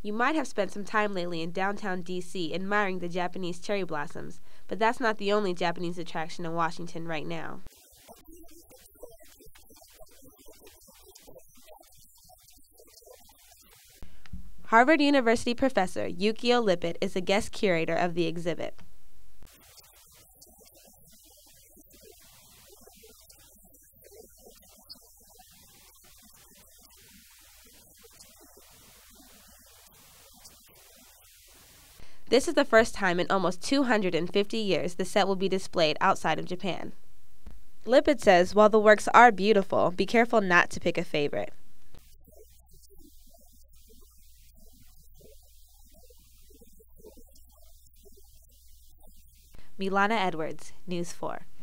You might have spent some time lately in downtown D.C. admiring the Japanese cherry blossoms, but that's not the only Japanese attraction in Washington right now. Harvard University professor Yukio Lippert is a guest curator of the exhibit. This is the first time in almost 250 years the set will be displayed outside of Japan. Lippert says while the works are beautiful, be careful not to pick a favorite. Milana Edwards, News 4.